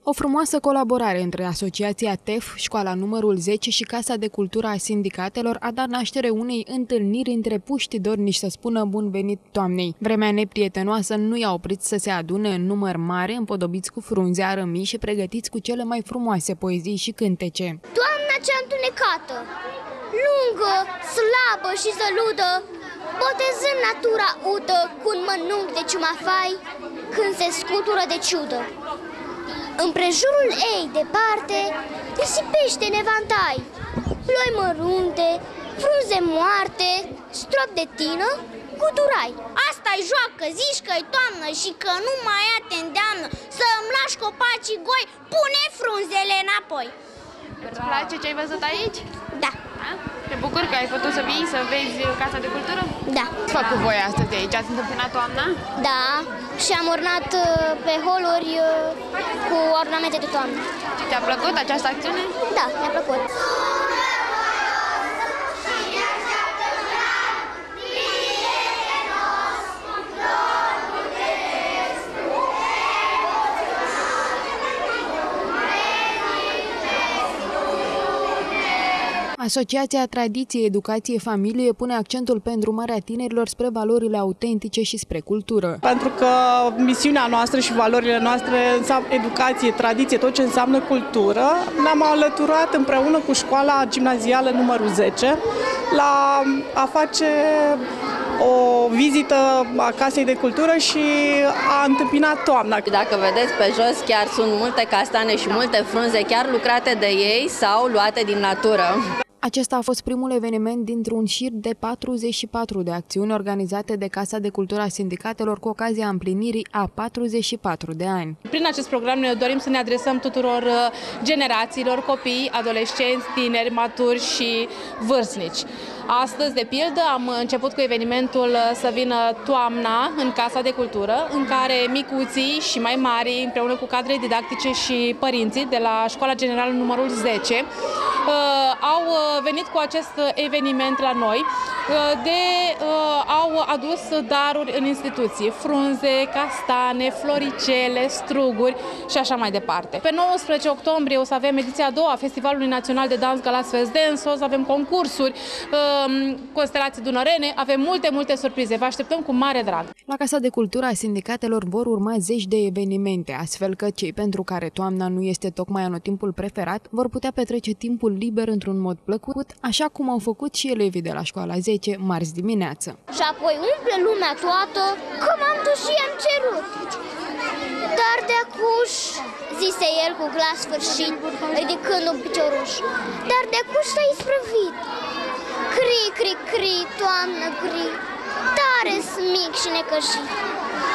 O frumoasă colaborare între Asociația TEF, Școala numărul 10 și Casa de Cultură a Sindicatelor a dat naștere unei întâlniri între puști dornici să spună bun venit toamnei. Vremea neprietenoasă nu i-a oprit să se adune în număr mare, împodobiți cu frunze, arămii și pregătiți cu cele mai frumoase poezii și cântece. Toamna cea întunecată, lungă, slabă și zăludă, botezând natura udă cu un mănunchi de ciumafai, când se scutură de ciudă. Împrejurul ei, departe, risipește nevantai, ploi mărunte, frunze moarte, strop de tină, guturai. Asta-i joacă, zici că-i toamnă și că nu mai ea te îndeamnă să îmi lași copacii goi, pune frunzele înapoi. Îți place ce ai văzut aici? Da. Te bucur că ai putut să vii să vezi Casa de Cultură? Da. Ce fac cu voi astăzi aici? Ați întâmpinat toamna? Da, și am ornat pe holuri cu ornamente de toamnă. Și ți-a plăcut această acțiune? Da, mi-a plăcut. Asociația Tradiție, Educație, Familie pune accentul pe îndrumarea tinerilor spre valorile autentice și spre cultură. Pentru că misiunea noastră și valorile noastre înseamnă educație, tradiție, tot ce înseamnă cultură, ne-am alăturat împreună cu școala gimnazială numărul 10 la a face o vizită a Casei de Cultură și a întâmpinat toamna. Dacă vedeți pe jos, chiar sunt multe castane și multe frunze chiar lucrate de ei sau luate din natură. Acesta a fost primul eveniment dintr-un șir de 44 de acțiuni organizate de Casa de Cultură a Sindicatelor cu ocazia împlinirii a 44 de ani. Prin acest program ne dorim să ne adresăm tuturor generațiilor, copii, adolescenți, tineri, maturi și vârstnici. Astăzi, de pildă, am început cu evenimentul Să vină toamna în Casa de Cultură, în care micuții și mai mari, împreună cu cadre didactice și părinții de la Școala Generală numărul 10, au venit cu acest eveniment la noi, au adus daruri în instituții, frunze, castane, floricele, struguri și așa mai departe. Pe 19 octombrie o să avem ediția a doua a Festivalului Național de Dans Gala Sfes Dance, o să avem concursuri, constelații dunărene, avem multe surprize. Vă așteptăm cu mare drag. La Casa de Cultură a Sindicatelor vor urma zeci de evenimente, astfel că cei pentru care toamna nu este tocmai anotimpul preferat vor putea petrece timpul liber într-un mod plăcut, așa cum au făcut și elevii de la Școala 10 marți dimineață. Și apoi umple lumea toată că m-am dus și am cerut. Dar de acuș, zise el cu glas sfârșit, ridicând un picioruș, dar de acuș s-a isprăvit. Cri, cri, cri, toamnă gri, tare smic și necăjit.